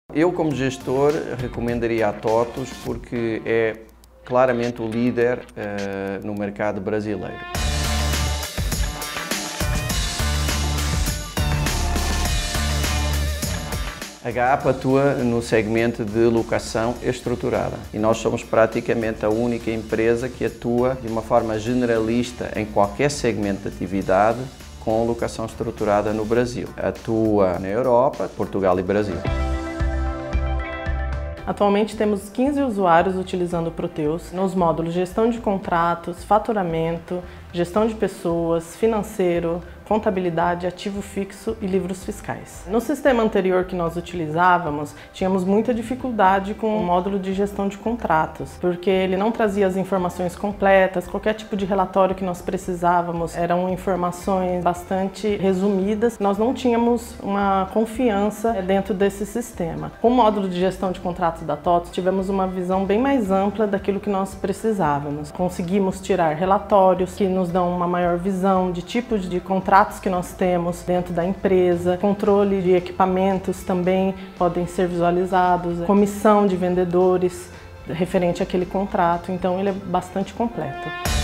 Eu, como gestor, recomendaria a TOTUS porque é claramente o líder no mercado brasileiro. A GAP atua no segmento de locação estruturada e nós somos praticamente a única empresa que atua de uma forma generalista em qualquer segmento de atividade com locação estruturada no Brasil. Atua na Europa, Portugal e Brasil. Atualmente temos 15 usuários utilizando o Proteus nos módulos gestão de contratos, faturamento, gestão de pessoas, financeiro, contabilidade, ativo fixo e livros fiscais. No sistema anterior que nós utilizávamos, tínhamos muita dificuldade com o módulo de gestão de contratos, porque ele não trazia as informações completas, qualquer tipo de relatório que nós precisávamos eram informações bastante resumidas. Nós não tínhamos uma confiança dentro desse sistema. Com o módulo de gestão de contratos da TOTUS, tivemos uma visão bem mais ampla daquilo que nós precisávamos. Conseguimos tirar relatórios que nos dão uma maior visão de tipos de contratos que nós temos dentro da empresa, controle de equipamentos também podem ser visualizados, comissão de vendedores referente àquele contrato, então ele é bastante completo.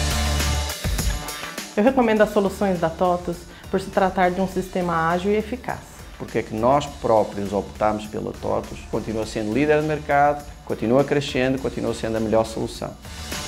Eu recomendo as soluções da TOTUS por se tratar de um sistema ágil e eficaz. Porque é que nós próprios optamos pela TOTUS, continua sendo líder de mercado, continua crescendo, continua sendo a melhor solução.